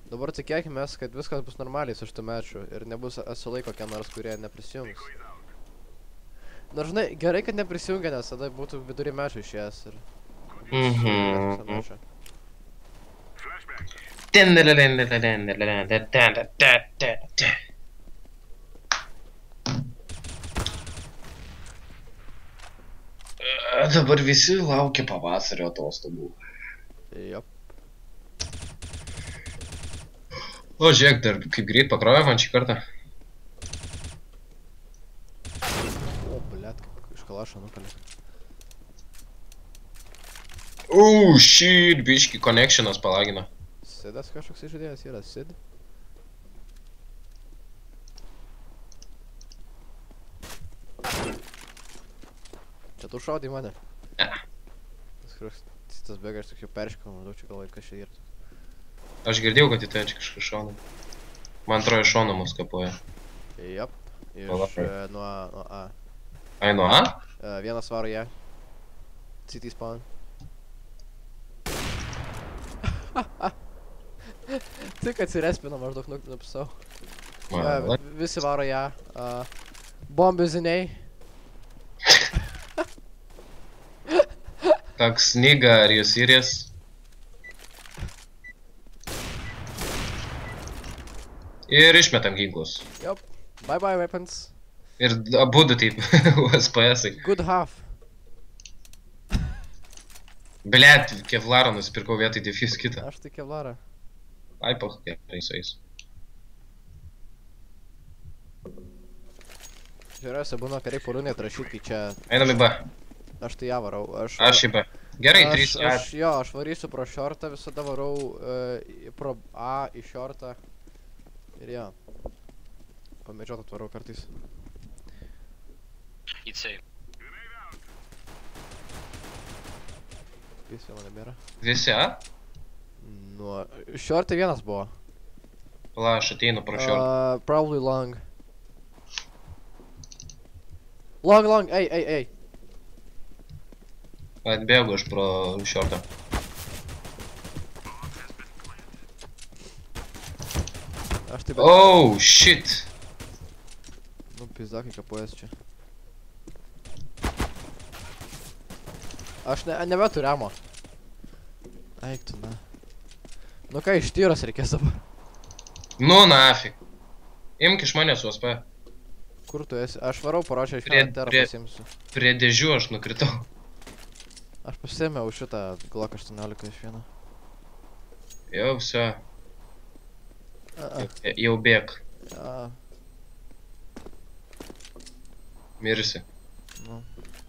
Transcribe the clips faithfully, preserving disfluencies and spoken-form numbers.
Dabar tikėkimės, kad viskas bus normaliai su šitų mečų ir nebus asilai kokie nors, kurie neprisijungs. Nors žinai, gerai, kad neprisijungia, nes tada būtų vidury mečų išėjęs ir... Mhm. Dabar visi laukia pavasario atostogų. Jop. O, žiūrėk, dar kaip greit pakrovė man šį kartą. O, blėt, kaip iš kalašo nupalė. Uuu, shit, biški connectionas palagino. Sidas kažkoks žaidėjas yra, Sid. Čia tu šaudai mane? Ne. Tas bėga, aš tik jau perškau, maždaug čia galvoju, kas čia yra. Aš girdėjau, kad į tai čia kažkas šauna. Man atrodo, iš šono mus kapoja. Jop. Iš Palauk. e, nuo, nuo A. Ai, nuo A? E, vienas varo ją. C T spawn. Tik atsirespino maždaug nuk nupsau. Man, E, visi varo ją. E, bombiziniai. toks nigga, are you serious? Ir išmetam ginklus. Jop. Bye bye weapons. Ir abudu taip, U S P S-ai. Good half. Blet, kevlarą nusipirkau vietoj defuse kitą. Aš tai kevlarą. Ai, poch, gerai su jais. Žiūrėjusi būna kariai porūnė atrašyt, kai čia... Einam į B. Aš tai ją varau. Aš, Aš į B. Gerai, aš, trys. aš, jo, aš varysiu pro shortą, visada varau uh, pro A į shortą. Ir jo. Pamedžiot atvarau kartais. Į C. Jis jau nebėra. Visi A? Nuo... Shortai vienas buvo. Pala, aš ateinu pro short. Uh, probably long. Long, long, ei, ei, ei. Atbėgu aš pro shortą. Aš taip... Oh, shit. Nu, pizdakai kapuojas čia. Aš ne, nebetu remo. Eik tu, na. Nu ką, iš tyros reikės dabar. Nu, nafig. Imk iš manęs U S P. Kur tu esi? Aš varau paročią iš Prie- vieną terą prie- pasiimsiu. Prie dėžių aš nukritau. Aš pasiėmiau šitą Glock aštuoniolika iš vieno. Jau, viso. A, a, Jau bėg. a, Mirsi. nu.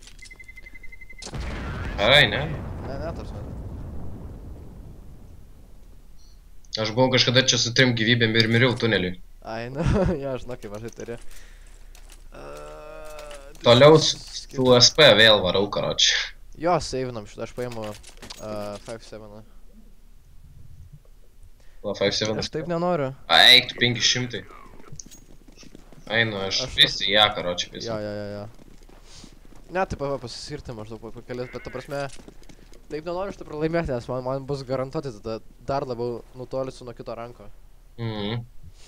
Ai, ne? Ne, ne, tas ne. Aš buvau kažkada čia su trim gyvybėm ir miriau tuneliui. Ai, nu, jo, žinau, kaip mažai turi. Toliau su su U S P vėl varau, karoči. Jo, savinam šitą, aš paimu uh, five seven. O, five seven. Aš taip nenoriu. Eik, tu penki šimtai. Ai, nu, aš Aš- visi ją, karoči, visi. Jo, jo, jo, jo. Ne, taip va pasisirti maždaug po kelias, bet ta prasme... Taip nenoriu šitą pralaimėti, nes man, man bus garantuoti tada dar labiau nutolisiu nuo kito ranko. Mhm.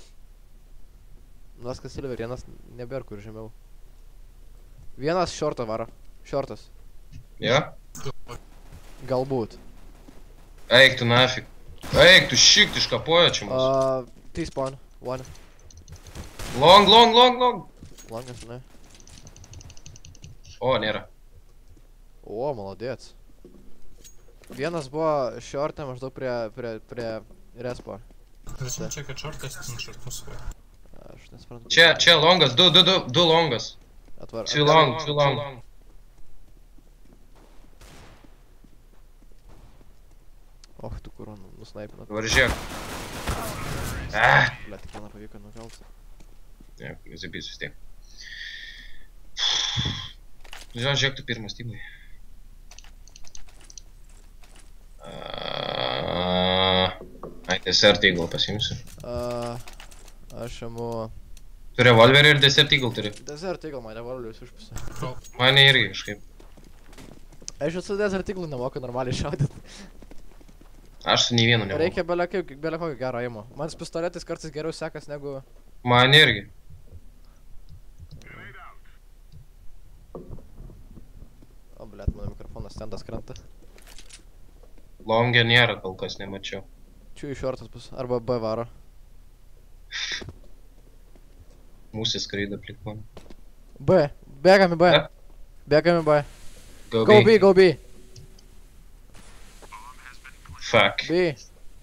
Nors kas Silver, vienas nebėra kur žemiau. Vienas shortą varo. Shortas. Jo? Galbūt. Eik, tu nafig. Eik, tu šikt iškapojo čia mūsų. Uh, T-spawn. One. Long, long, long, long. Langas, ne? O, nėra. O, maladėts. Vienas buvo shortė maždaug prie, prie, prie respo. Зачем чекать шорт, если он шорт пустой? Aš nesuprantu. Čia, čia longas, du, du, du, du longas. Atvar. Too long, too long. Och, tu kur nusnaipino. Dabar žiūrėk. Ah. Bля, tik vieną pavyko nukalt. Ne, zabys vis tiek. Žinau, žiūrėk, tu pirmas tymai. Ai, Desert Eagle pasiimsiu. Uh, aš imu... Tu revolverį ir Desert Eagle turi. Desert Eagle man revolverius užpisa. Mane irgi kažkaip. Aš esu Desert Eagle nemoku normaliai šaudyt. Aš su nei vienu nemoku. Reikia belia kaip, belia kokio gero aimo. Man su pistoletais kartais geriau sekas negu... Man irgi. O, blėt, mano mikrofonas stendas krenta. Longė nėra, kol kas nemačiau. Čia iš šortas bus, arba B varo. Mūsų skraido plik man. B, bėgam į B. Ne? Bėgam į B. Go Go B, go B. Fuck. B.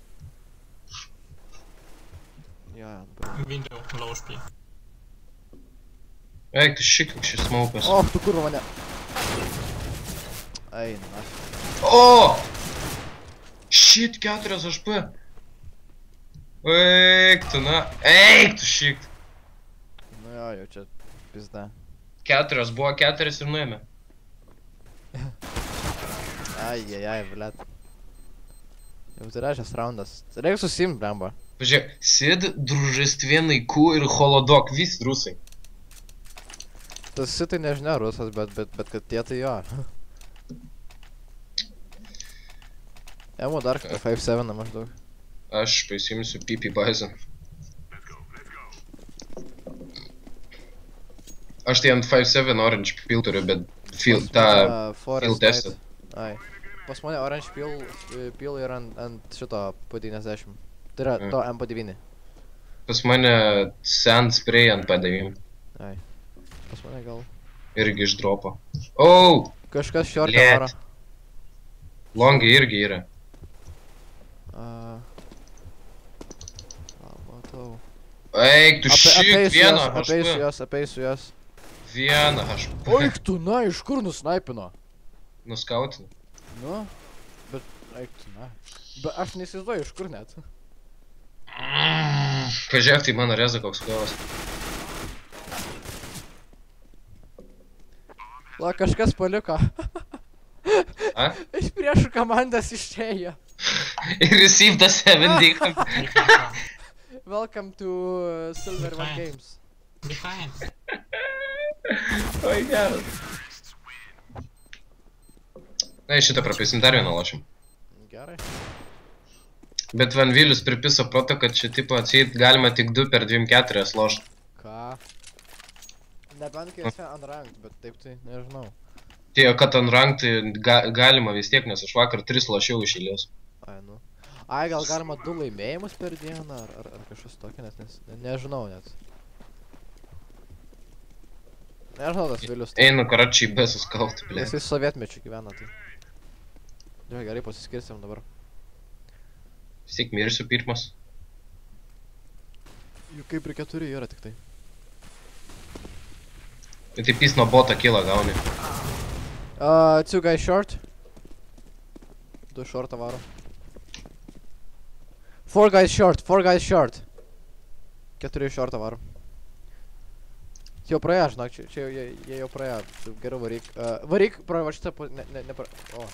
Jo, B. Window, low H P. Eik, tu šik, koks šis smaukas. O, tu kur mane. Ai, na. O! Shit, keturios H P. Eik, tu na. Eik, tu šik. Nu jo, jau čia pizda. Keturios, buvo keturios ir nuėmė. Ai, ai, ai, blėt. Jau trečias raundas. Reikia susimt, blemba. Pažiūrėk, Sid, družestvėnaiku ir holodok, visi rusai. Tas sitai nežinia rusas, bet, bet, bet kad tie tai jo. Emu dar kartą five seven maždaug. Aš pasimsiu P P bazą. Aš tai ant five seven orange pil turiu, bet fil, Pas tą mane fil Forest testą. Night. Ai. Pas mane orange pil, pil yra ant, ant šito P devyniasdešimt. Tai yra Mm. to M P devyni. Pas mane sand spray ant P devyni. Ai. Pas mane gal. Irgi iš dropo. Oh! Kažkas šiortą Blet. varo. Longi irgi yra. A, a, matau. Eik, tu Ape- šik, apeisiu vieną juos, Apeisiu H P. juos, apeisiu juos. Vieną H P. Oik tu, na, iš kur nusnaipino? Nuskautinu. Nu, bet, eik tu, na. Bet aš neįsivaizduoju, iš kur net. Pažiūrėk, tai mano reza koks kovas. La, kažkas paliko. A? Iš priešų komandas išėjo. Receive the seven D. Welcome to uh, Silver One Behind. Games. Behind. Oi, geras. Na, šitą prapisim dar vieną lošim. Gerai. Bet Van Vilius pripiso proto, kad čia tipo atseit galima tik du per dvim keturias lošt. Ką? Nebent kai esi unranked, bet taip tai nežinau. Tai, kad ant rank tai ga galima vis tiek, nes aš vakar tris lošiau iš eilės. Ai, nu. Ai, gal galima du laimėjimus per dieną, ar, ar, ar kažkas tokio, net nes, ne, nežinau net. Nežinau tas Vilius. tai- Einu karačiai be suskauti, blė. Jisai sovietmečiu gyvena, tai. Jo, gerai, pasiskirsim dabar. Vis tiek mirsiu pirmas. Jų kaip ir keturi yra tik tai. Ir taip jis nuo boto kyla gauni. Uh, two guys short. Du shortą varo. Four guys short, four guys short. Keturi shortą varo. Jau praėjo, žinok, čia, čia jau, jie, jie jau praėjo. Tu geriau varyk. Uh, varyk, pro va šitą, pu- ne, ne, ne, pro... O.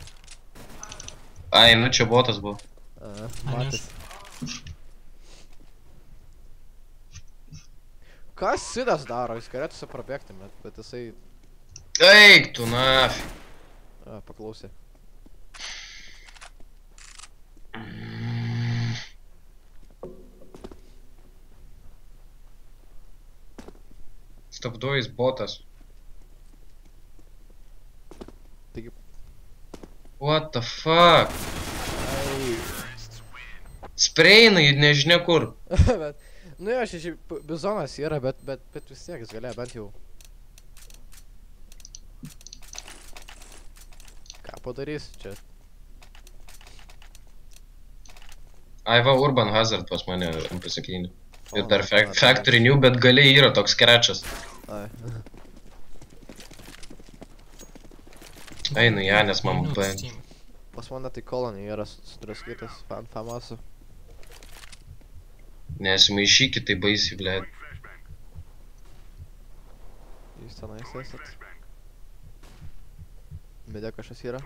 Ai, nu čia botas buvo. Uh, Ai, matys. Kas Sidas daro? Jis galėtų prabėgti, bet, bet jisai... Eik, tu nafi. A, paklausė. Stabdojais botas. Taigi... What the fuck? Ai... Spreinai, nežinia kur. bet... Nu jo, čia šiaip bizonas yra, bet, bet, bet vis tiek jis galėjo bent jau... Ką padarys čia? Ai va, Urban Hazard pas mane pasakynė. Ir O, dar nu, fac na, Factory New, bet galiai yra toks krečas. Ai. Einu, ja, nes man Minutes B. team. Pas mane tai kolonį yra sudraskytas fan famasų. Nesimaišykit, tai baisiai, blėt. Jūs tenais esat. Bedė kažkas yra.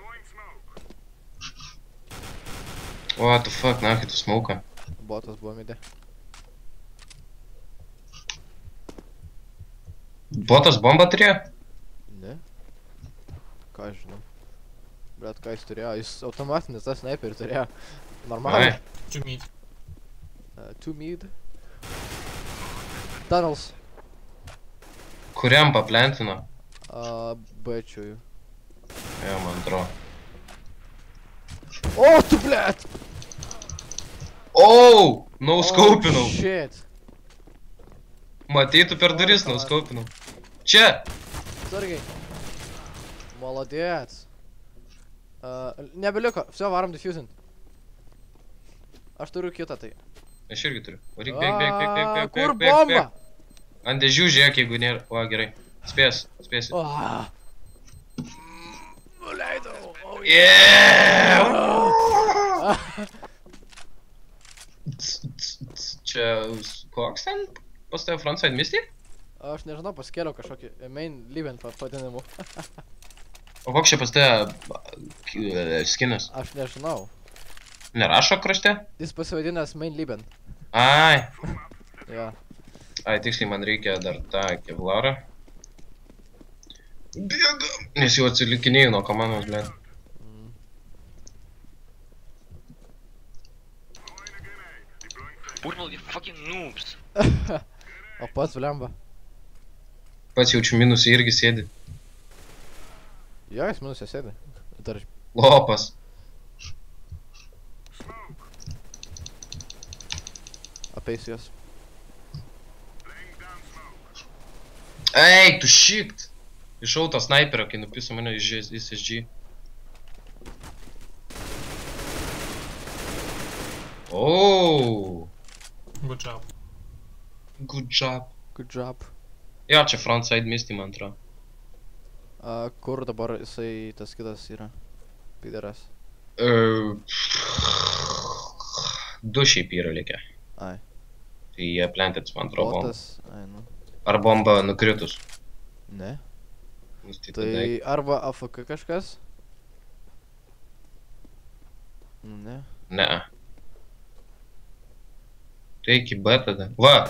What the fuck, nakai tu smauka. Botas buvo midė. Botas bombą turėjo? Ne? Ką aš žinau. Blet, ką jis turėjo? Jis automatinis tas sniperį turėjo. Normaliai. Two mid. Uh, two mid. Tunnels. Kuriam paplentino? Uh, Bačiųjų. Jo, man atrodo. O, tu blėt! Oh! Nauskaupinau. Oh, shit. Matytų per duris nauskaupinau. Čia! Sargiai. Молодец. Uh, nebeliko. Все, varom diffusint. Aš turiu kitą tai. Aš irgi turiu. Varyk, bėg, bėg, bėg, bėg, bėg, Kur bėg, bėg, bomba? bėg. Ant dėžių žiūrėk, jeigu nėra. O, gerai. Spės, spėsi. Oh. Nuleidau. Oh, Yeah! Čia koks ten pas tave frontside misty? Aš nežinau, paskėliau kažkokį main living pavadinimu. O koks čia pas tave skinas? Aš nežinau. Nerašo krašte? Jis pasivadinęs main living. Ai. Jo. Ai, tiksliai man reikia dar tą kevlarą. Bėgam! Nes jau atsilikinėjau nuo komandos, blėt. Purple, you fucking noobs. O pats vlemba. Pats jaučiu minusai irgi sėdi. Jo, jis minusė sėdi. Dar Lopas. apeisiu juos. Ei, tu shit! Iš auto sniperio, kai nupiso mane iš S S G. Oh! Good job. Good job. Good job. Jo, čia frontside misty, man atrodo. A, kur dabar jisai tas kitas yra? Pideras. Uh, du šiaip yra likę. Ai. Tai jie plentėts, man atrodo. bomba. Botas. Ai, nu. Ar bomba nukritus? Ne. Nu, tai Tai tada- arba A F K kažkas? Nu, ne. Ne. Tai iki B tada. Va!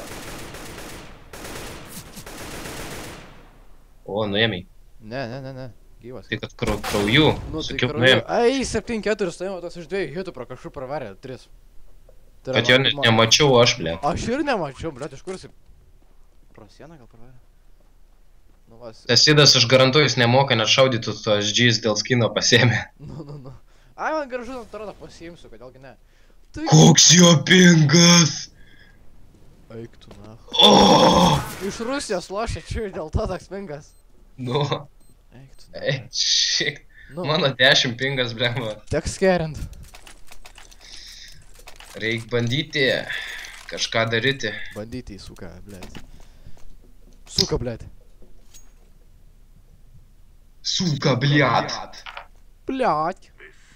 O, nuėmei. Ne, ne, ne, ne. Gyvas. Tai kad krau, krauju. Nu, tai Sakiau, krauju. nuėmei. Ai, septyni keturi stojimo, tas iš dviejų hitų pro kažkur pravarė. Tris. Tai yra Kad jo man- net man- nemačiau aš, blė. Aš ir nemačiau, blėt, iš kur jisai... Pro sieną gal pravarė? Nu, vas. Tas Sidas, aš garantuoju, jis nemoka net šaudytų to S Gs dėl skino pasėmė. Nu, nu, nu. Ai, man gražu, atrodo, pasiimsiu, kodėlgi ne. Tai... Koks jo pingas! Eik tu, na. O! Iš Rusijos lošia čia ir dėl to toks pingas. Nu, Eik tu, ei, na. šiek. Nu, Mano dešimt pingas, blė. teks gerint. Reik bandyti kažką daryti. Bandyti į suką, blėt. Suka, blėt. Suka, bliat. Blėt.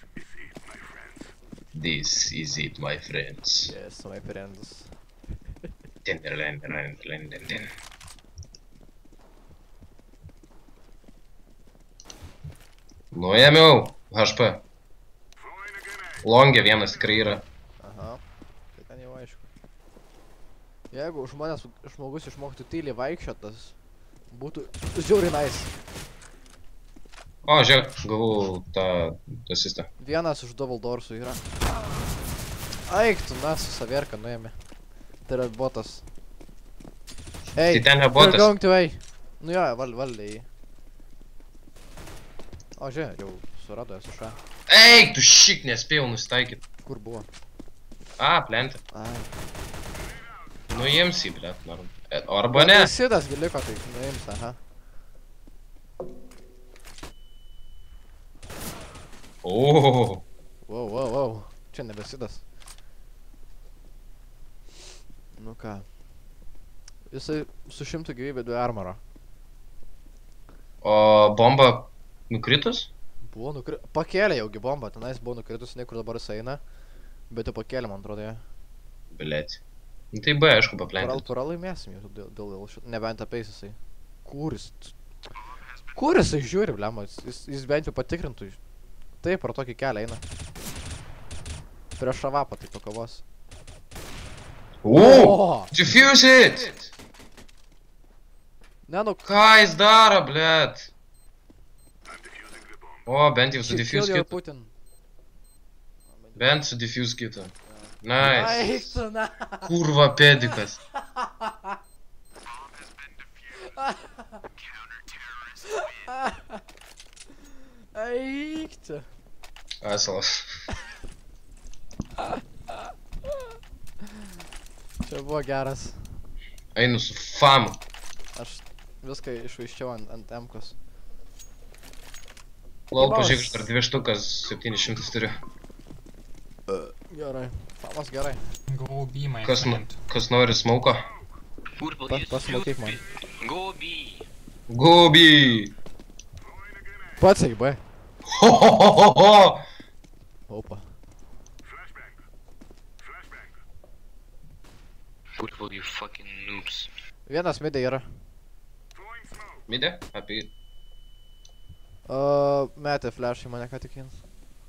This is it, my friends. Yes, my friends. Tinderland, land, land, land, land. Nuėmiau. H P. Longė vienas tikrai yra. Aha. Tai ten jau aišku. Jeigu žmonės, žmogus išmoktų tyliai vaikščiotas, būtų žiauriai nice. O, žiūrėk, gavau tą asistą. Vienas iš double doorsų yra. Aik tu, na, su savierka nuėmė. Tai yra botas. Tai Ei, ten ne you're botas. going to A. Nu jo, val, valdė jį. O, žiūrėk, jau surado esu šą. Eik, tu šik, nespėjau nusitaikyti. Kur buvo? A, plentė. Ai. Nuims jį, blėt, norm. E, Arba ne. Tai Sidas gi liko, tai nuims, aha. O, Wow, wow, wow. Čia nebe Sidas. Nu ką. Jisai su šimtu gyvybių du armoro. o bomba nukritus? Buvo nukri... Pakėlė jaugi bombą, tenais buvo nukritus, nei kur dabar jis eina. Bet jau pakėlė, man atrodo, jie. Blėt. Nu tai B, aišku, Paral, paplentė. pralaimėsim jau dėl, dėl, dėl šito. Nebent apeis jisai. Kur jis? Kur jisai žiūri, blema? Jis, jis bent jau patikrintų. Taip, pro tokį kelią eina. Prieš šavapą tai pakovos. O, defuse it! Ne, nu, Ką jis daro, blėt? O, bent jau su kill defuse your kit. Putin. Bent su diffuse kitą. Nice. Eik tu, na. Kurva pedikas. Eik tu. Asalas. Čia buvo geras. Einu su famu. Aš viską išvaiščiau ant, ant M-kos. Lol, pažiūrėk, aš dar dvi štukas septynis šimtus turiu. Gerai. Famas gerai. Go B, my Kas, nu, friend. kas nori smauko? Purple, Pas, you pasmokyk man. stupid. Go B. Gobi! Pats eik, B. Ho ho ho ho ho! Opa. Purple, you fucking noobs. Vienas midė yra. Midė? Apie... Uh, metė flash į mane ką tik jins.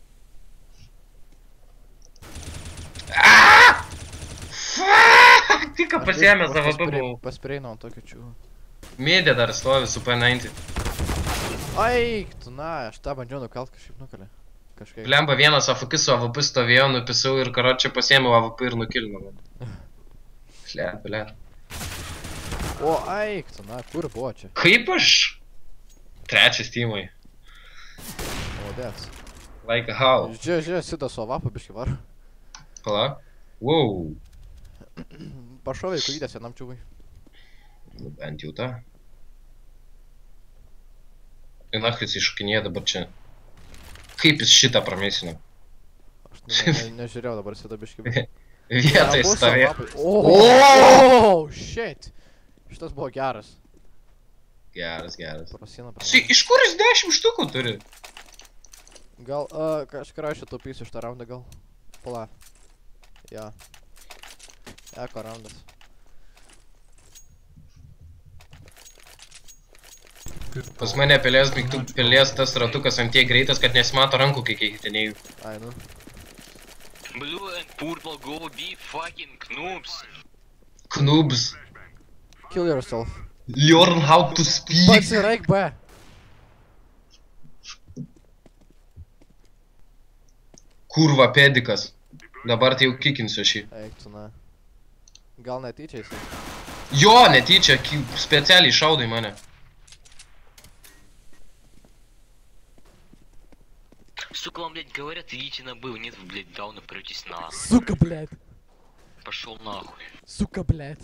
Tik ką pasiėmė savo bubų. Paspreinau ant tokio čiū. Midė dar stovi su P devyniasdešimt. Eik tu, na, aš tą bandžiau nukalt kažkaip nukalė. Kažkaip. Blemba vienas A F K su A V P stovėjo, nupisau ir karočią pasiėmiau A V P ir nukilino. Šle, ble. O, eik tu, na, kur buvo čia? Kaip aš? Trečias teamai. Molodės. Like how? Žiūrė, žiūrė, Sidas su avapu biški var. Pala. Wow. Pašovė į kujydės vienam čiūvai. Nu, bent jau tą. Ir nachris iššokinėja dabar čia. Kaip jis šitą pramėsino? Aš ne, ne, nežiūrėjau dabar Sidą biški. Vietoj stovėjo. Oh, shit. Šitas buvo geras. Geras, geras. Prasina Si, pramonė. iš kur jis dešimt štukų turi? Gal, uh, kažkur aš taupysiu šitą raundą gal. Pala. Ja. Eko raundas. Pas mane pelės, mygtų pelės tas ratukas ant tiek greitas, kad nesimato rankų, kai keitinėjau. Ai, nu. Blue and purple, go B, fucking noobs. Knubs. Kill yourself. Learn how to speak. Pasiraik B. Kurva pedikas. Dabar tai jau kikinsiu šį. Eik tu, na. Gal netyčia jisai. Jo, netyčia, ki- specialiai šaudai mane. Сука, вам, блядь, говорят, идите на Б, нет, вы, блядь, дауна претесь на. Сука, блядь. Пошел нахуй. Сука, блядь.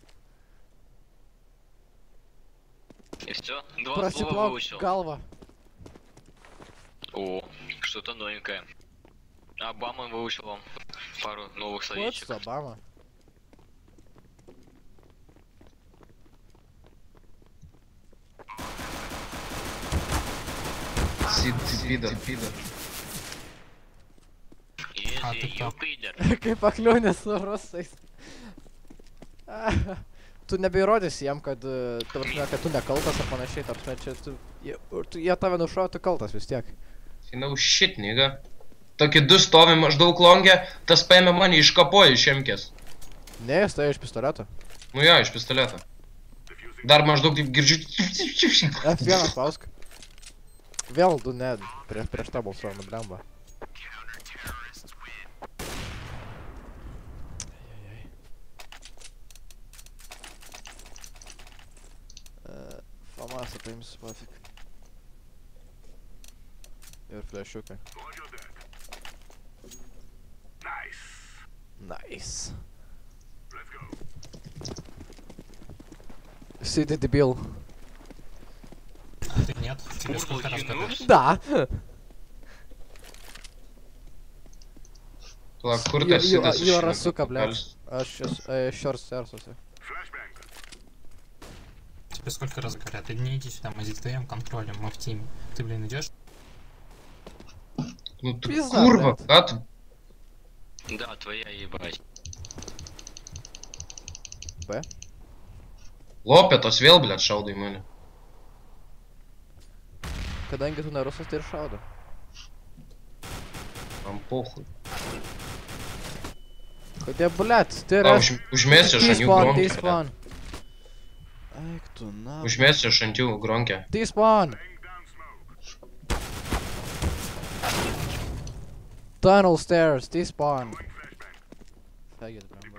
И все, два слова Просеплал выучил. galva. О, что-то новенькое. Обама выучил вам пару новых What's словечек. Obama? Сид, пидор. А, Если ты кто? you пидор. Kaip pakliūnė su rusais. Tu nebeįrodysi jam, kad, e, ta prasme, kad tu nekaltas ar panašiai, ta prasme, čia tu, jie, tu, jie tave nušauja, tu kaltas vis tiek. Sinau shit, niga. Tokie du stovi maždaug longė, tas paėmė mane iškapojo iš emkės. Ne, jis tai iš pistoleto. Nu jo, iš pistoleto. Dar maždaug taip girdžiu. F vienas spausk. Vėl du ne, prieš, prieš tą balsuojame, blemba. Ajajaj. Uh, Famasą paimsiu, pafik. Ir flashiukai. Nice. Сиди, дебил. А ты нет? Тебе Purple, сколько раз you говоришь? noobs. Да. Pala, kur Jo- tas jo- sidas jo išėjo? rasuka, blet. Aš esu short stairs'uose. Тебе сколько раз говорят? Ты не иди сюда, мы здесь вдвоем контролем, мы в тиме. Ты, блин, идешь? Nu tu Pizda, kurva, blet. ką tu? Да, твоя ебать. B. Lopetos vėl, blet, šaudai mane. Kadangi tu ne rusas, tai ir šaudo. Man pohui. Kodėl, blet, tai Na, yra... už, užmėsiu aš ant jų T-spawn, gronkę. T-spawn. Eik tu, na. Užmėsiu aš ant jų gronkę. T-spawn. Tunnel stairs, T-spawn. Faggot, bro.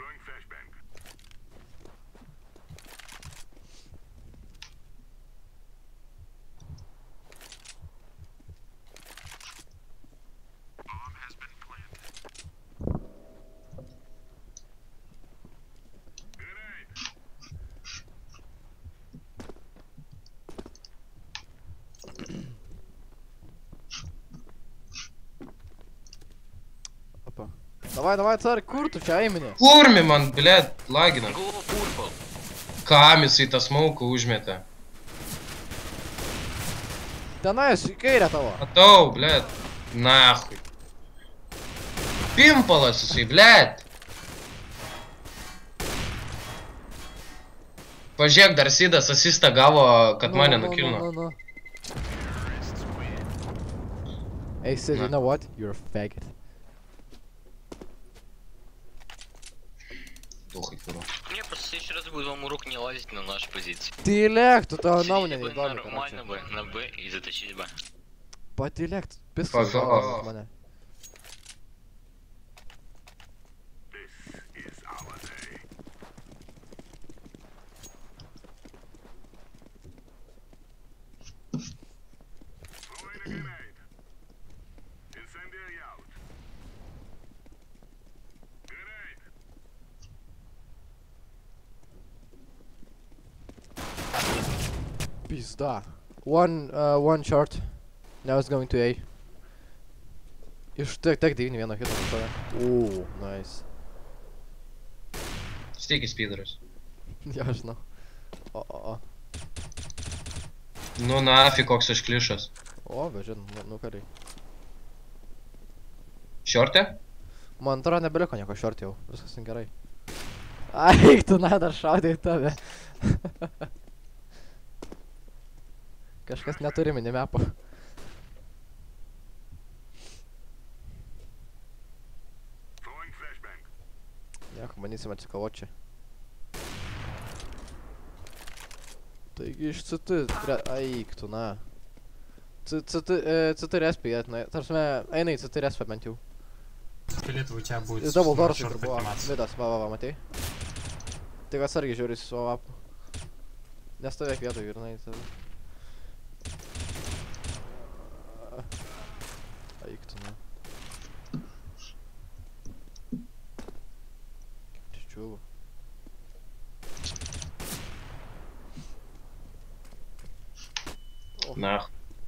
Опа. Давай, давай, царь, kur tu čia eimini? Kurmi man, blėt, lagina. Go purple. Kam jisai tą smauką užmetė? Tenais, į kairę tavo. Matau, blėt. Nahui. Pimpalas jisai, blėt. Pažiūrėk, dar Sidas asistą gavo, kad Nu, mane nu, nukilno. nu, nu, nu. Hey Sid, you know what? You're a faggot. Тухай, курва. Не, просто в следующий раз будет вам урок не лазить на наши позиции. Tylėk, tu tavo Сидите nuomonė бы neįdomi, нормально karoči. бы на Б и затащить Б. Patylėk, pisas Fuck šauna off. ant mane. Pizda. One, uh, one short. Now it's going to A. Iš tiek, tiek devyni vieno hito pas tave. Uuu, nice. Steikis pydaras. Jo, žinau. O, o, o. Nu nafi, koks aš klišas. O, vežin, nu, nukariai. Šiortė? Man atrodo, nebeliko nieko short jau. Viskas ten gerai. Ai, tu na, dar šaudė į tave. Kažkas neturi minimepo. Nieko, bandysim atsikovot čia. Taigi iš C T... re- Aik, tu na. C- CT, э, C T respė, tarsi, eina į C T respę bent jau. Фиолетовый у тебя будет Jis double doors шорт kaip ir buvo. подниматься. Vidas, va, va, va, matei? Tik atsargiai žiūri į savo apą. Nestovėk vietoj, žinai, tai... Aik, tu na. Kaip čia čiūvo. Na.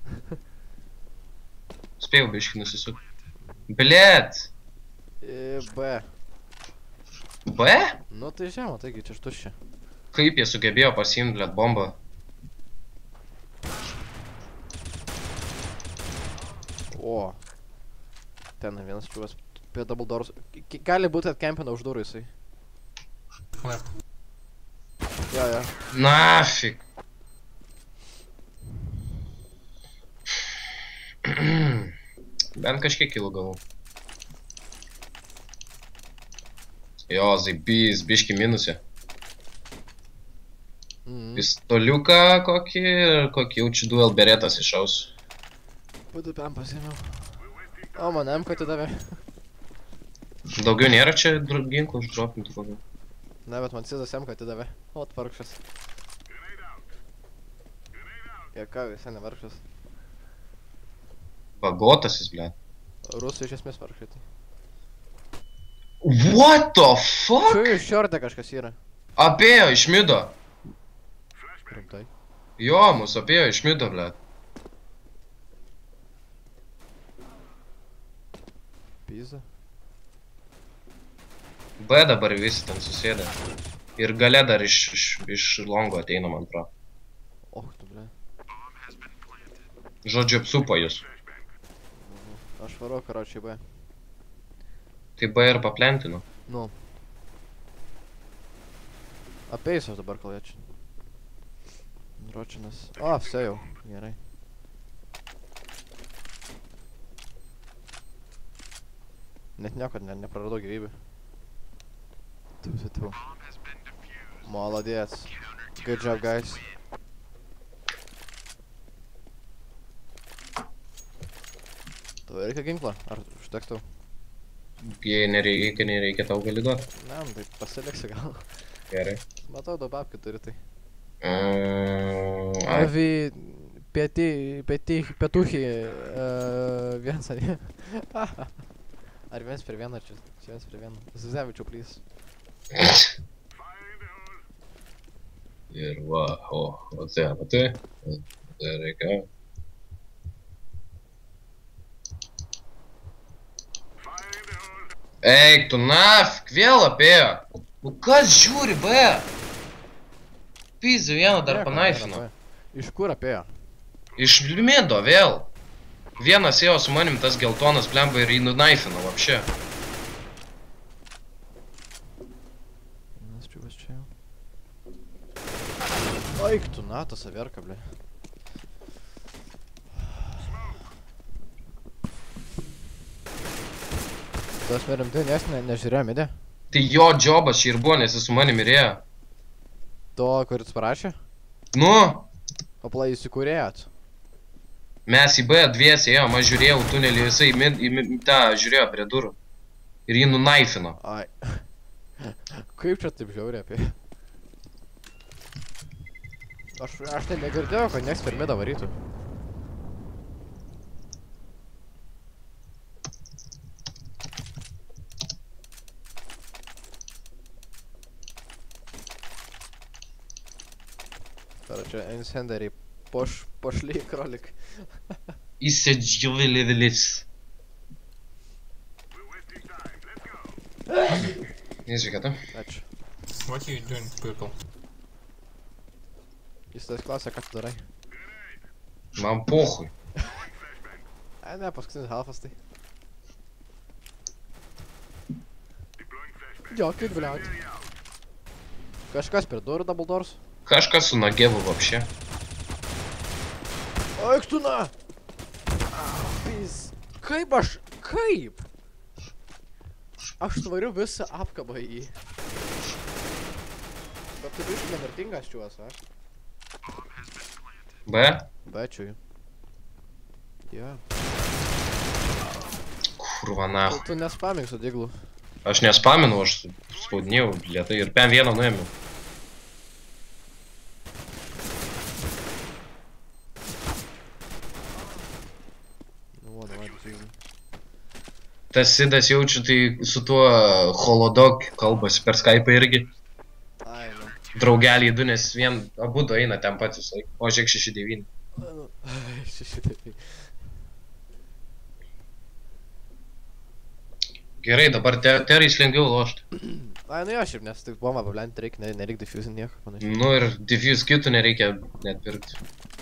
Spėjau biškį nusisuk. Blėt. I B. B? Nu tai žema, taigi čia štuščia. Kaip jie sugebėjo pasiimt, blėt, bombą? O. Ten vienas čiūvas prie double doors. K- Gali būti atkempina už durų jisai. Left. Jo, jo. Nafik. Bent kažkiek kilų gavau. Jo, zaibys, biški minusė. Mhm. Pistoliuką kokį ir kokį jaučiu duel beretas išaus. Padupėm pasiėmiau. O, man M K atidavė. Daugiau nėra čia dro- ginklų uždropintų kokių. Ne, bet man Cizas M K atidavė. O, atvarkšas. Jaka visai nevarkšas. Bagotas jis, blėt. Rusų iš esmės varkšai tai. What the fuck? Čia iš šiorte kažkas yra. Apėjo iš mido. Rimtai. Jo, mus apėjo iš mido, blėt. Pizza. B dabar visi ten susėdė. Ir gale dar iš, iš, iš longo ateina, man atrodo. Och, tu ble. Žodžiu, apsupo jūs. Aš varau, karočiai B. Tai B ir paplentino. Nu. Apeisiu aš dabar kalėčiu. Ročinas. O, все jau. Gerai. Net nieko ne, nepraradau gyvybę. Tu, tu, tu. Молодец. Good job, guys. Tau reikia ginklą? Ar užteks tau? Jei nereikia, nereikia, tau gali duoti. Ne, nu tai pasiliksi gal. Gerai. Matau, daug babkių turi tai. Mm, ai. Avi, pieti, pieti, pietuchi, uh, viens, ar Ar viens per vieną, ar čia, čia viens per vieną. Zuzevičiau, plys. Ir va, o, o tai, o tai, o tai reikia. Eik, tu nafik, vėl apėjo. Nu kas žiūri, be? Pizį vieną dar panaifino. Iš kur apėjo? Iš mido vėl. Vienas ėjo su manim tas geltonas blemba ir jį nunaifino, vapšė. Nes čiūvas čia jau. Aik tu, na, tas averka, ble. Tas merimtai, nes ne, nežiūrėjo midė. Tai jo džobas čia ir buvo, nes jis su manim ir ėjo. To, kuris parašė? Nu, O plai įsikūrėjot. mes į B dviesi ėjom, aš žiūrėjau tunelį, jisai į, mid, į, mid, tą žiūrėjo prie durų. Ir jį nunaifino. Ai. Kaip čia taip žiauriai apie? Aš, aš tai negirdėjau, kad nieks per midą varytų. Короче, инсендери пош, пошли, кролик. Įsidžiuvilėvilis. Nesveikata. Ačiū. What are you doing, purple? Jis tas klasė, ką tu darai? Man pohui. Ai, ne, paskutinis halfas tai. Jo, kaip bliaut. Kažkas per durų double doors. Kažkas su nagevu vapšė. Aik tu na! Pis. Kaip aš, kaip? Aš tvariu visą apkabą į jį. Bet tu biškai nemirtingas čiuos, aš? B? Bečiui. Jo. Kurva Tu, nahu. tu nespamink su diglu. Aš nespaminu, aš spaudinėjau lietai ir pen vieną nuėmiau. Nu, o, davai, tu diglu. Tas Sidas jaučiu, tai su tuo Holodog kalbasi per Skype irgi. Ai, nu. Draugeliai du, nes vien abu du eina ten pat visai. O žiūrėk šeši devyni. Ai, šeši taip. Gerai, dabar te, terais lengviau lošti. Ai, nu jo, šiaip, nes tik bombą pablenti reikia, ne, nereik diffusin nieko panašiai. Nu ir diffuse kitų nereikia net pirkti.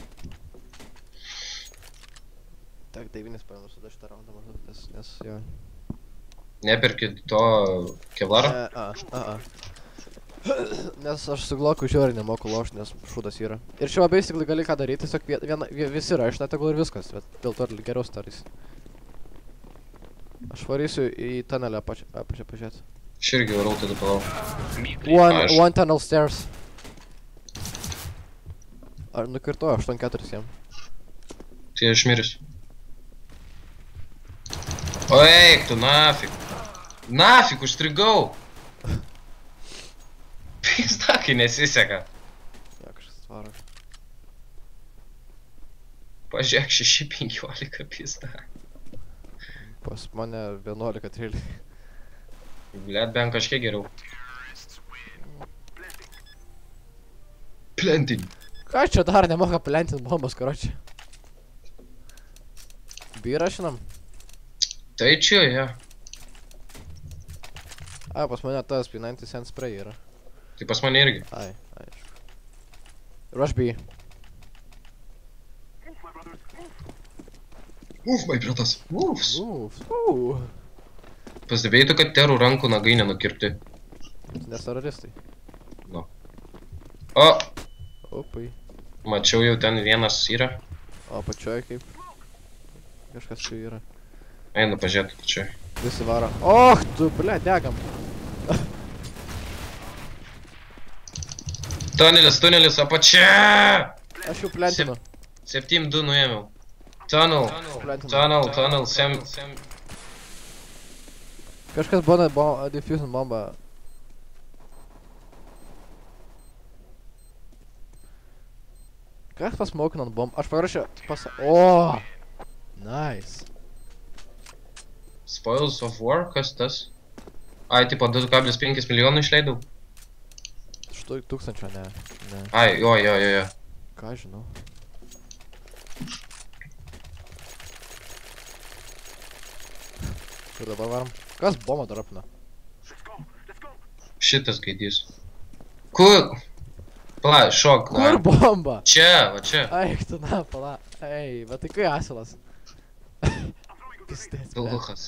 Tak, devynis paėmų su šitą raundą maždaug, nes, nes, jo. Nepirkit to kevlaro? E, a, a, a. Nes aš su gloku žiūri nemoku lošti, nes šūdas yra. Ir šiuo basically gali ką daryti, tiesiog vie- viena, vie- visi rašina tegul ir viskas, bet dėl to ir geriau starys. Aš varysiu į tunelį apačią, apačią pažiūrėti. Aš irgi varau tada palau. One, Aš- one tunnel stairs. Ar nukirtoju aštuoni keturi jam? Tai aš mirsiu. O eik tu, nafik. Nafik, užstrigau. Pizda, kai nesiseka. Jo, kažkas tvaro. Pažiūrėk, šeši penkiolika pizda. Pas mane vienuolika trylika. Blet, bent kažkiek geriau. Plentin. Ką čia dar nemoka plentint bombas, karoči? Byrą žinam? Tai čia, ja. Ai, pas mane tas P devyniasdešimt cent spray yra. Tai pas mane irgi. Ai, aišku. Rush B. Uf, my bratas. Ufs. Uf, uf. Pastebėjai tu, kad terų rankų nagai nenukirpti. Nes teroristai. Nu. O, Opai. mačiau jau ten vienas yra. O pačioj kaip? Kažkas čia yra. Einu pažiūrėti, kad čia. Visi varo. Och, tu, ble, degam. Tunelis, tunelis, apačia! Aš jau plentinu. septyni du nuėmiau. Tunnel, Plentinu. tunnel, tunnel, sem... Kažkas bando bom, defusing bombą. Kas pasmaukinant bombą? Aš parašiau pas... O! Nice. Spoils of War, kas tas? Ai, tipo du kablis penki milijonų išleidau. Štai tūkstančio, ne. Ne. Ai, jo, jo, jo, jo. Ką žinau. Kur dabar varom? Kas bombą dropina? Šitas gaidys. Kur? Pala, šok. Kur bomba? Čia, va čia. Eik tu, na, pala. Ei, bet tai kai asilas? Pistėts, ble. Pilduchas.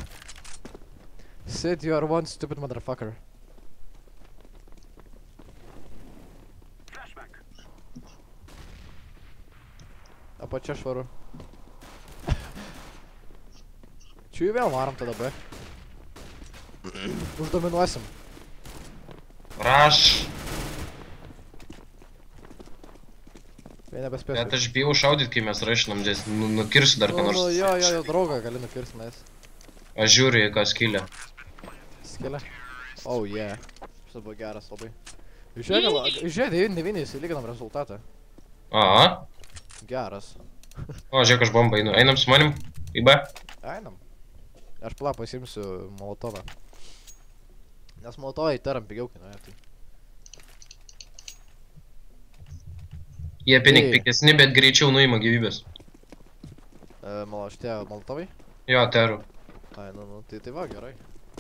Sid, you are one stupid motherfucker. Apačia švaru. Čia jų vėl varom tada B. Uždominuosim. Raš. Jie nebespės. Bet aš bijau šaudyt, kai mes rašinam, nes nu, nukirsiu dar ką Nu, nors. nu, jo, jo, jo, draugą gali nukirsti mes. Aš žiūriu į ką skylę. Skilė? Oh, yeah. Šis buvo geras labai. Žiūrėk, žiūrėk, devyni devyni įsilyginam rezultatą. Aha. Geras. O, žiūrėk, aš bombą einu. Einam su manim į B. Einam. Aš pala pasimsiu molotovą. Nes molotovai teram pigiau kainuoja, tai. Jie pinik Tai- pikesni, bet greičiau nuima gyvybės. E, malo, šitie molotovai? Jo, teru. Ai, nu, nu, tai tai va, gerai.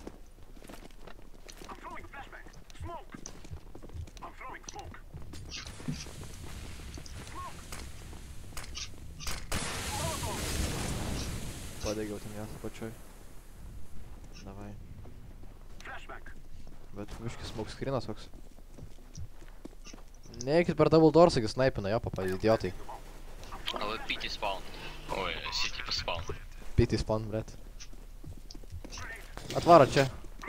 Padegiau ten jas pačioj. Davai. Bet viškis smoke screenas toks. Neikit per double door, sakys, snaipina, jo, papa, idiotai. А вот Пити спаун. Ой, Сити спаун. Pity spawn, blet. Atvaro čia.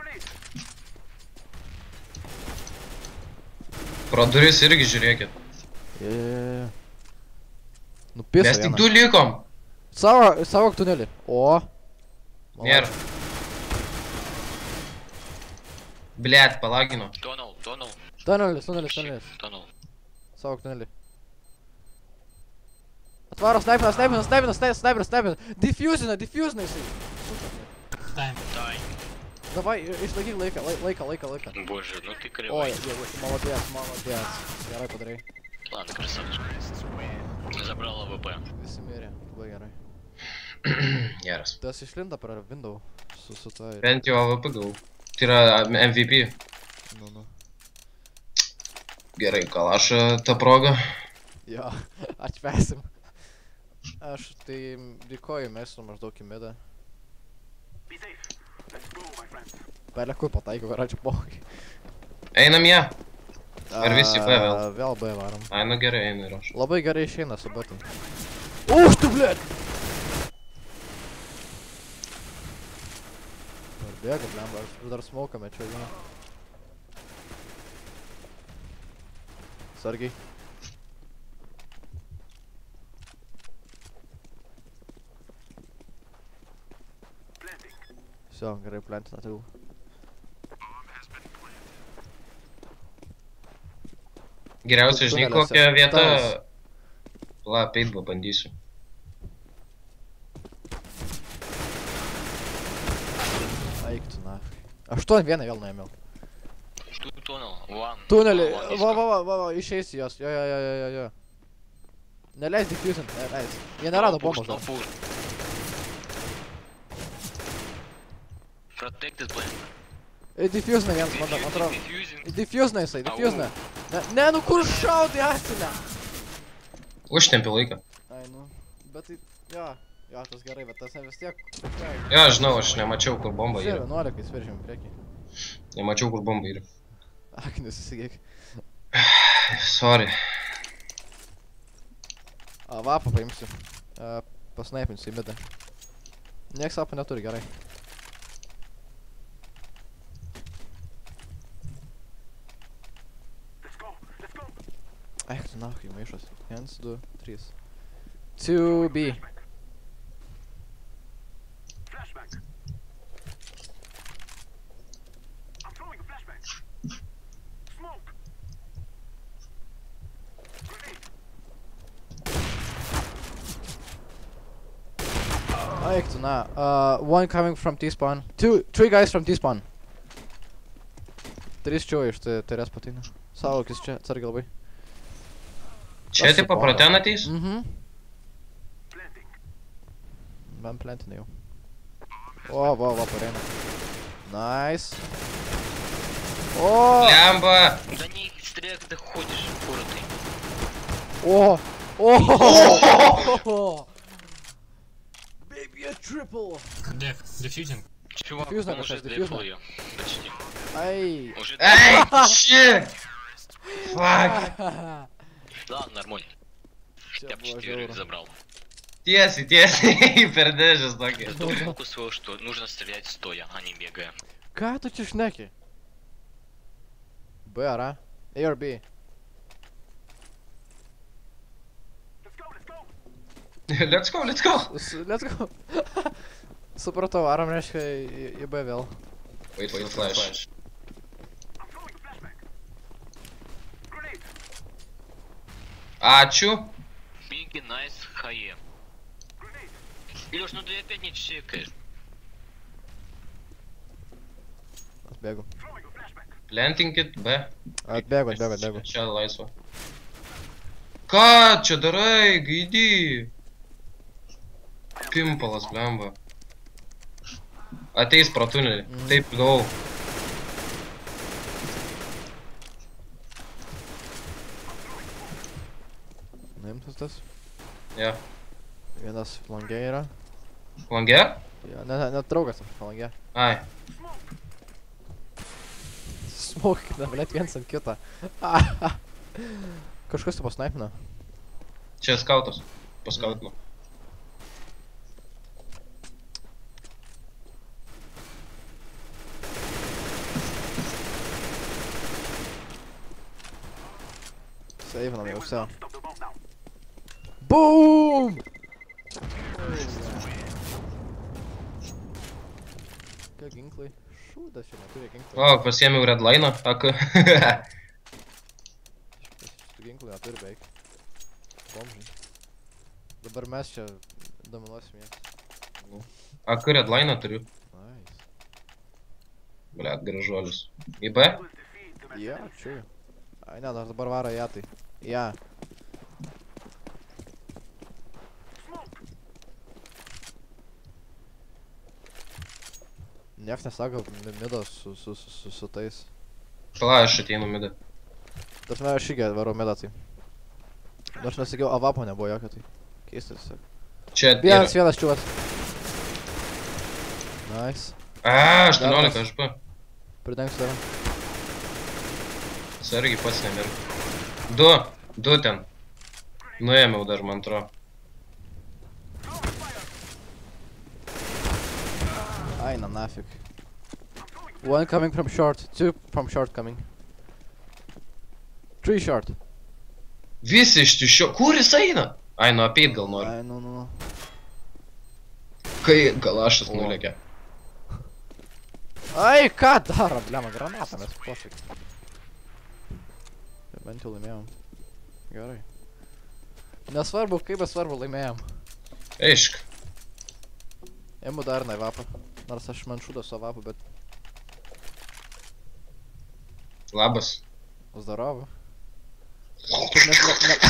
Pro duris irgi žiūrėkit. Je, je, je, je. Nupisa Mes tik vieną. du likom. Savo, savo tunelį. O. Nėra. Blet, palagino. Тонул, тонул, Tunelis, tunelis, tunelis. тонул. Savo tunelį. Atvaro, snaipinas, snaipinas, snaipinas, snaipinas, snaipinas. Diffusina, diffusina jisai. Тайм. Дай. Davai, išlaikyk laiką, lai- laiką, laiką, laiką. Боже, ну ты Oi, кривой. jie, молодец, молодец. Gerai padarai. Ладно, красавчик. Забрал АВП. Visi mirė, labai gerai. Geras. Tas išlinda per window su, su ta ir... Bent jau A V P gavau. Tai yra M V P. Nu, nu. Gerai, kalašą tą progą. Jo, atšvesim. Aš tai dėkoju mesiu maždaug į midą. Peleku pataikau, račiu pokai. Einam ją. Ar visi B vėl? Vėl B varom. Ai, nu gerai, einu ir aš. Labai gerai išeina su betai. Už tu, blėt! Bėga, blemba, aš dar smoką mečiau vieną. Sargiai. Все, gerai plantina tai jau. Geriausia, žinai, Tuneliuose. kokią vietą... Tas. La, peitbą bandysiu. Eik tu na. Aštuon vieną vėl nuėmiau. Тут тонул. Ван. Tunelį, Ван va, va, va, va, va, išeisi jos, jo, jo, jo, jo, jo, jo. Neleis diffusint, neleis. Jie nerado bombos dar. Protected plant. Diffusina vienas, man man atrodo. Diffusing. Diffusina jisai, diffusina. Ne, ne, nu kur šaudai, asinę? Užtempi laiką. Ai, nu. Bet tai, jo, jo, tas gerai, bet tas ne vis tiek. Jo, žinau, aš nemačiau, kur bomba Žiūrė, yra. vienuolika, įsveržėm priekį. Nemačiau, kur bomba yra. Akinius įsigėk. Sorry. A, vapą paimsiu. A, pasnaipinsiu į midą. Nieks vapą neturi, gerai. Eik tu nahui, maišos. Vienas, du, trys. two B. Eik tu, na. Uh, one coming from T-spawn. Two, three guys from T-spawn. Trys čiau iš Teres patina. Saugokis čia, atsargiai labai. Čia Aš tipo su pro bomba. ten ateis? Mhm. Bent plentinai jau. O, va, va, pareina. Nice. O! Lemba! Да не стреляй, когда ходишь, упоротый. O! O! Baby, a triple! Деф, дефьюзинг. Чувак, Дефьюзно он уже какая-то, дефьюзно. дэфл её. Почти. Ай! Уже Ей, щи! Фак! Ладно, нормально. Čia Я бы buvo четыре žiauru. забрал. Tiesiai, tiesiai, per dėžės tokį. Я только усвоил, что нужно стрелять стоя, а не бегая. Ką tu čia šneki? B ar A? A or B? Let's go, let's go! S- Let's go. Supratau, aram reiškia į, į B vėl. Wait for flash. Ačiū. Беги, найс, хае. Илюш, ну ты опять не чекаешь. Atbėgu. Plentinkit B. Atbėgu, atbėgu, atbėgu. Čia laisva. Ką čia darai, gaidį? Pimpalas, blemba. Ateis pro tunelį. Mhm. Taip, gavau. Nuimtas tas. Ja. Vienas flangė yra. Lange? Jo, ne, ne, net draugas aš flangė. Ai. Smokina, blėt, viens ant kitą. Kažkas tu pasnaipino. Čia skautas. Paskautinu. Seivinam jau vse. Boom! Ką ginklai? Šūdas čia neturi ginklai. O, pasiėmiau redline'ą. Ak. Šitų ginklų neturi beveik. Bomžai. Dabar mes čia dominuosim jas. Ak, redline'ą turiu. Nice. Blet, gražuolis. Į B? Ja, čia. Ai ne, dar dabar varo ją tai. Ja. Nieks nesako mi- midas su, su, su, su, su tais. Pala, aš ateinu midą. Dažnai aš irgi varau midą tai. Nors nesakiau, avapo nebuvo jokio tai. Keistas tiesiog. Čia Vienas, yra. vienas čiūvas. Nice. A, aštuoniolika, aš B. Pridengsiu tave. Sargiai pats nemir. Du. Du ten. Nuėmiau dar, man atrodo. Ai, na nafik. One coming from short, two from short coming. Three short. Visi iš tišio. Kur jis eina? Ai, nu apeit gal nori. Ai, nu, nu, nu. Kai galašas O. nulėkė. Ai, ką daro, blema, granatą mes pofik. Bent jau laimėjom. Gerai. Nesvarbu, kaip bet svarbu laimėjom. Eišk. Imu dar naivapą. Nors aš man šūdas su avapu, bet Labas. zdarovu. Kaip mes ne... ne...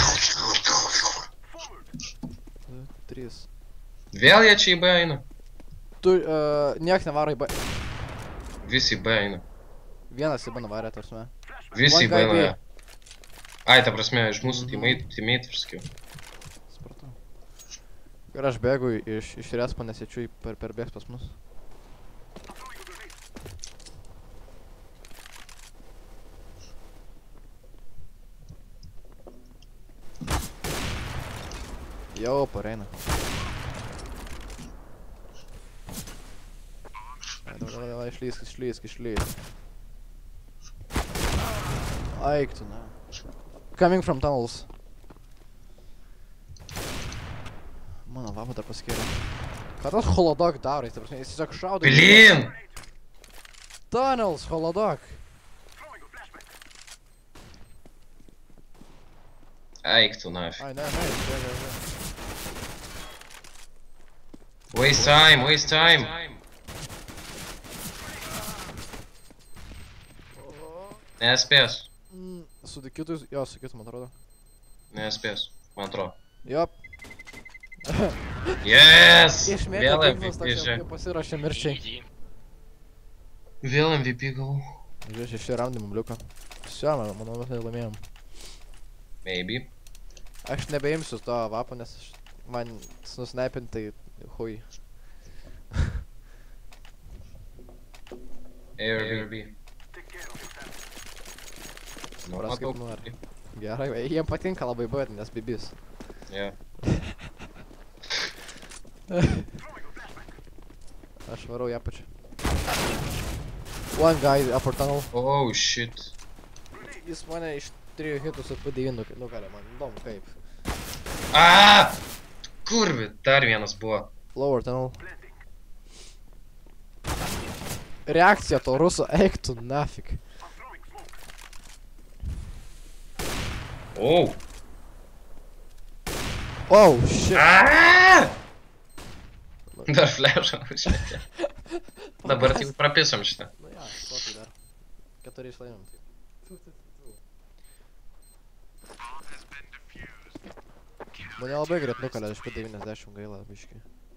Du, trys. Vėl jie čia į B eina. Tu, uh, niek nevaro į B. Visi į B eina. Vienas į B nuvarė, tarsime. Visi į One B guy B. eina. Ai, ta prasme, iš mūsų Mhm. teammate, teammate pasakiau. Supratau. Ir aš bėgu iš, iš respo, nes jie čia per, per bėgs pas mus. Jau, pareina. Ai, davai, davai, davai, išlysk, išlysk, išlysk. Aik tu, na. Coming from tunnels. Mano vapa dar paskėrė. Ką tas holodok daro, jis, ta prasme, jis tiesiog šaudo. į- Blin! Tunnels, holodok. Eik tu, nafik. Ai, ne, ne, jis bėga, bėga. Waste time, waste time. Nespės. Mm, su kitus, jo, su kitus, man atrodo. Nespės, man atrodo. Jop. Yes! Išmėtė Vėl ginklas M V P, toks jau žiūrėk. kaip pasirašė mirčiai. Easy. Vėl M V P gavau. Žiūrėk, šeši raundai mum liuko. Visi, man, manau, mes nelaimėjom. Maybe. Aš nebeimsiu to vapo, nes aš, man nusnaipintai hui. A or B. Nu, Pras kaip matau. nori. Gerai, jiem patinka labai B, nes bibis. Yeah. Aš varau ją pačią. One guy upper tunnel. Oh shit. Jis mane iš trijų hitų su P devyni nukalė, man įdomu kaip. Aaaa! Kurvi, dar vienas buvo. Lower tunnel. Reakcija to ruso, eik tu nafik. Oh! Oh, shit. Aaaa! Dar flashą užmetė. Dabar tik prapisom šitą. Nu jo, kotai dar. Keturiais laimėm. Mane labai greit nukalė iš P devyniasdešimt gaila, biški.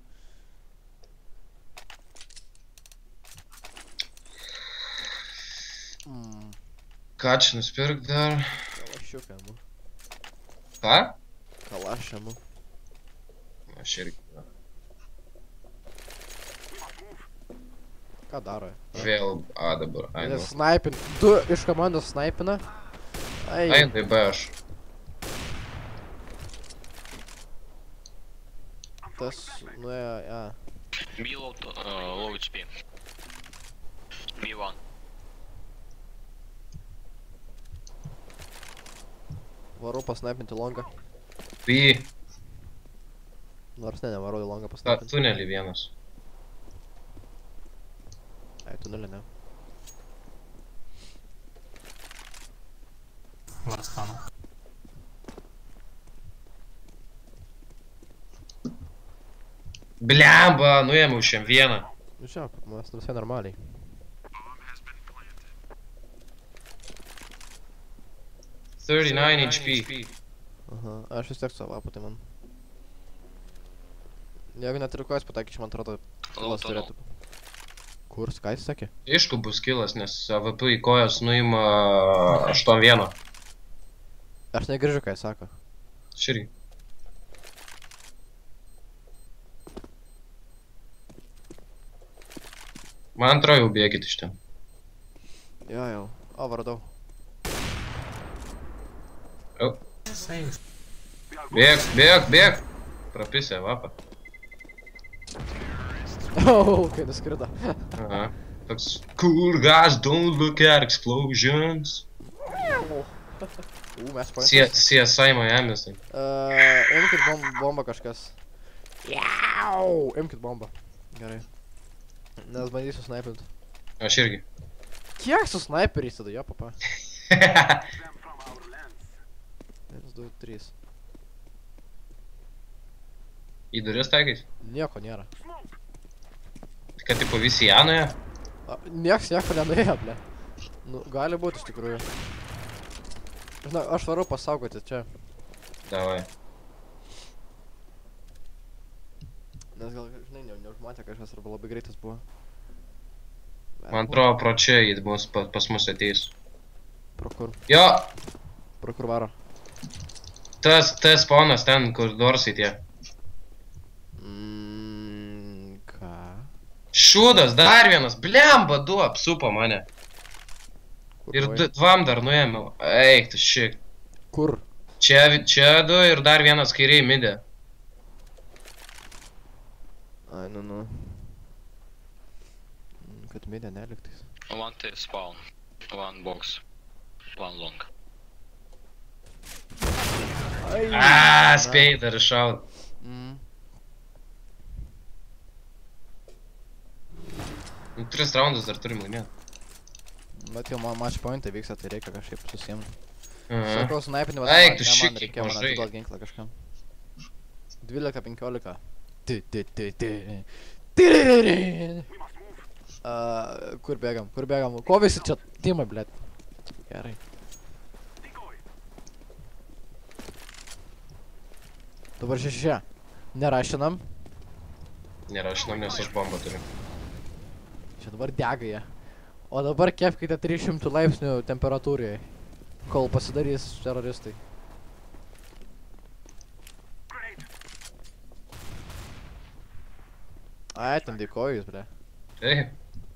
Mm, Ką čia nusipirk dar? kalašiuką, mu. Ką? Kalašę, mu. Aš irgi. Ką daro? Vėl A dabar. Ai, nu. Jis snaipin. Du iš komandos snaipina. Ai. Ai, tai B aš. Tas nuėjo, ja. B low, to- uh, low H P. B one. Varau pasnaipinti longą. B. Nors ne, nevarau į longą Ta pasnaipinti. tunelį vienas. Ai, tunelį ne. Last tunnel. Blemba, nuėmiau šiam vieną. Nu čia, mes visai normaliai. thirty-nine H P. Aha, aš vis tiek savo vapu, tai man. Jeigu net ir kojas pataikyčiau, man atrodo, Low kilas tunnel. turėtų. Kur, ką jis sakė? Aišku bus kilas, nes A V P į kojas nuima aštuoni vienas. Aš negirdžiu, ką jis sako. Širgi. Man atrodo jau bėgit iš ten. Jo, jau. O, vardau. Jau. Safe. Bėg, bėg, bėg. Prapisė vapą. O, kai nuskrido. Aha. Toks cool guys don't look at explosions. U, mes C pointas. CSI Miami's. tai. Uh, imkit bom bombą kažkas. Jau! Imkit bombą. Gerai. Nes bandysiu snaipinti. Aš irgi. Kiek su snaiperiais tada, jo, papa? vienas, du, trys. Į duris taikais? Nieko nėra. Kad tipo visi Janoje? A, nieks nieko nenuėjo, ble. Nu, gali būti iš tikrųjų. Žinau, aš varau pasaugoti čia. Davai. Nes gal, žinai, ne, neužmatė kažkas arba labai greitas buvo. Man atrodo, pro čia jį mus, pa, pas mus ateis. Pro kur? Jo! Pro kur varo? Tas, tas spawnas ten, kur dorsai tie. Mmm, ką? Šūdas, dar vienas, blemba, du apsupo mane. Kur Ir buvai? du- dvam dar nuėmiau. Eik, tu šik. Kur? Čia, vi- čia du ir dar vienas kairiai midė. Ai, nu, nu. Mm, kad midė neliktais. One T spawn. One box. One long. Ai, Aaaa, spėjai dar iššaut. Mm. Nu, tris raundus dar turim laimėti. Bet jau man match pointai vyksta, tai reikia kažkaip susiimti. Aha. Sakau, snaipinimas, Eik, man, tu ne man šik, reikėjo man mažai. atiduot ginklą kažkam. dvylika penkiolika. Ti, ti, ti, ti. Tiriririn. Uh, kur bėgam, kur bėgam? Ko visi čia timai, blėt? Gerai. Dabar šešia. Nerašinam. Nerašinam, nes aš bombą turiu. Čia dabar dega jie. O dabar kepkite tris šimtus laipsnių temperatūrai, kol pasidarys teroristai. Ai, ten dėkoju jūs, ble. Taip.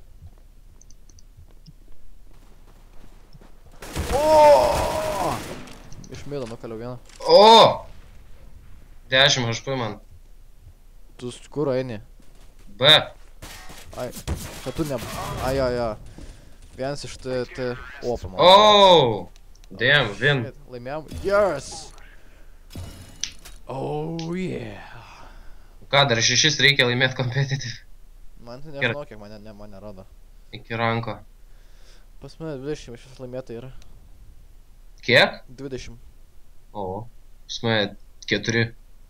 O! Išmėdo nukaliau vieną. O! dešimt H P man. Tu kur eini? B. Ai, kad tu ne... Ai, ai, ai. Vienas iš T... T... Opa, man. Oh! Damn, win. Laimėjom? Yes! Oh, yeah. Ką, dar šešis reikia laimėti competitive. Man tai nežinau, kiek mane, ne, mane rado. Iki ranko. Pas mane dvidešimt iš vis laimėtai yra. Kiek? dvidešimt. O, pas mane keturi.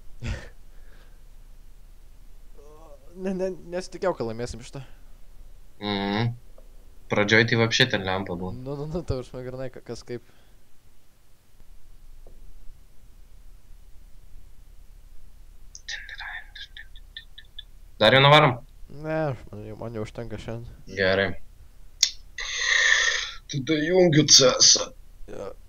Ne, ne, nesitikėjau, kad laimėsim šitą. Mhm. Pradžioj tai vapšė ten lempa buvo. Nu, nu, nu, tau užmė granai, kas kaip. Dar vieną varom? Ne, man jau, man jau užtenka šiandien. Gerai. Tada jungiu C S. Ja.